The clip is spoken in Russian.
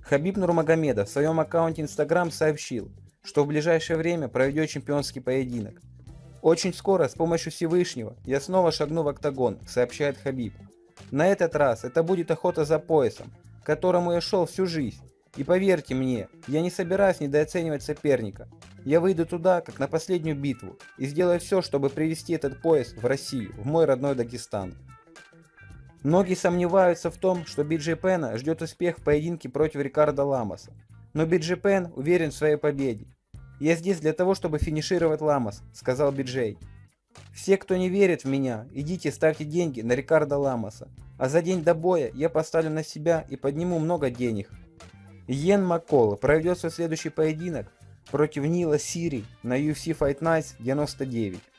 Хабиб Нурмагомедов в своем аккаунте Instagram сообщил, что в ближайшее время проведет чемпионский поединок. «Очень скоро, с помощью Всевышнего, я снова шагну в октагон», — сообщает Хабиб. «На этот раз это будет охота за поясом, к которому я шел всю жизнь. И поверьте мне, я не собираюсь недооценивать соперника. Я выйду туда, как на последнюю битву, и сделаю все, чтобы привести этот пояс в Россию, в мой родной Дагестан». Многие сомневаются в том, что Биджей Пена ждет успех в поединке против Рикардо Ламоса. Но Биджей Пен уверен в своей победе. «Я здесь для того, чтобы финишировать Ламос», — сказал Биджей. «Все, кто не верит в меня, идите ставьте деньги на Рикардо Ламоса. А за день до боя я поставлю на себя и подниму много денег». Йен Маккол проведет свой следующий поединок против Нила Сири на UFC Fight Night 99.